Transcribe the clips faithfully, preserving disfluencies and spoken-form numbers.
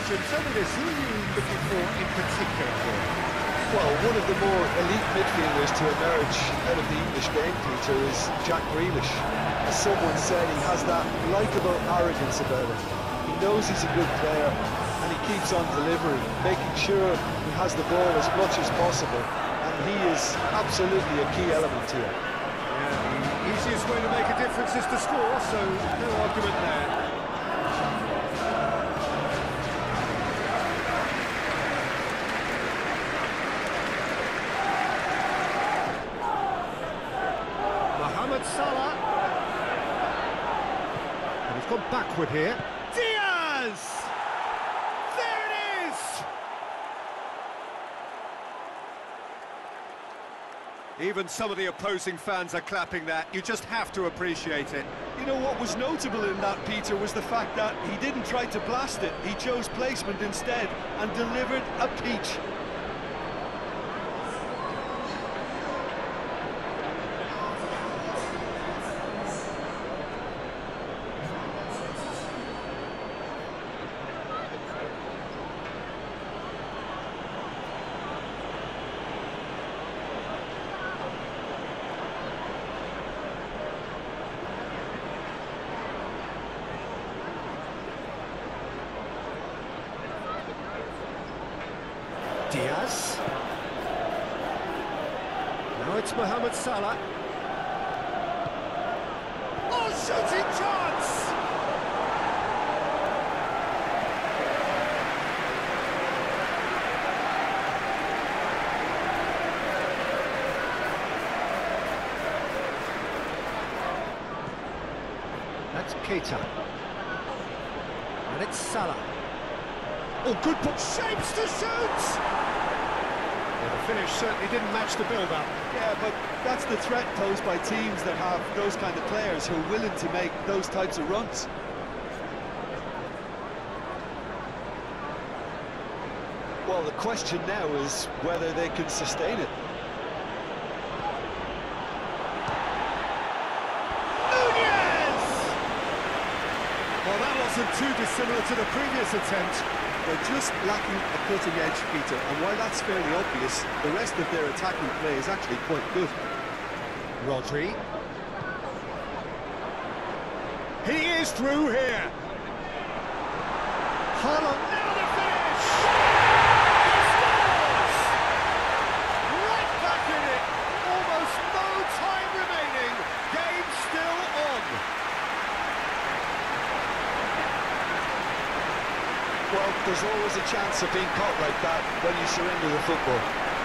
Belgium. Tell me this, who are you looking for in particular here? Well, one of the more elite midfielders to emerge out of the English game, Peter, is Jack Grealish. As someone said, he has that likeable arrogance about him. He knows he's a good player, and he keeps on delivering, making sure he has the ball as much as possible, and he is absolutely a key element here. Yeah, the easiest way to make a difference is to score, so no argument there. Salah, and he's gone backward here. Diaz! There it is! Even some of the opposing fans are clapping that. You just have to appreciate it. You know what was notable in that, Peter, was the fact that he didn't try to blast it. He chose placement instead and delivered a peach. Diaz. Now it's Mohamed Salah. Oh, shooting chance! That's Keita. And it's Salah. Oh, good put. Shapes to shoot! Well, the finish certainly didn't match the build-up. Yeah, but that's the threat posed by teams that have those kind of players who are willing to make those types of runs. Well, the question now is whether they can sustain it. Well, that wasn't too dissimilar to the previous attempt. They're just lacking a cutting edge, Peter, and while that's fairly obvious, the rest of their attacking play is actually quite good. Rodri. He is through here. Haaland, now the finish! He scores! Right back in it. Almost no time remaining. Game still on. Well, there's always a chance of being caught like that when you surrender the football.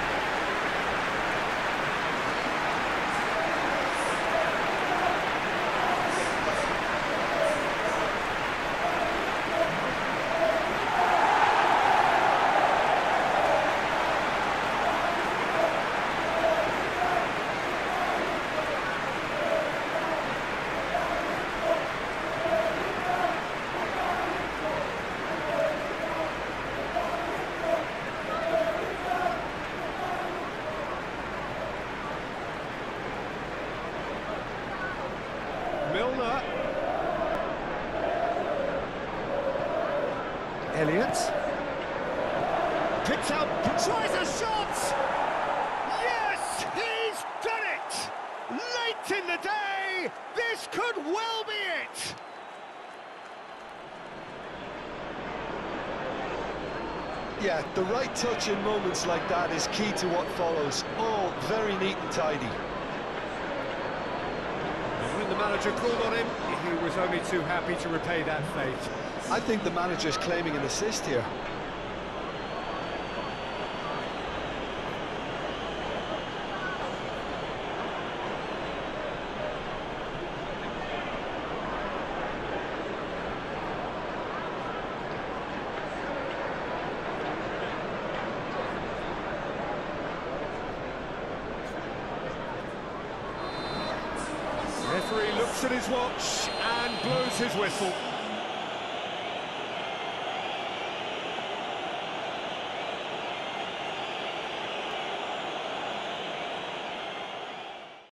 Milner. Elliott. Picks out, tries a shot! Yes, he's done it! Late in the day, this could well be it! Yeah, the right touch in moments like that is key to what follows. All very neat and tidy. When the manager called on him, he was only too happy to repay that fate. I think the manager's claiming an assist here. Referee looks at his watch and blows his whistle.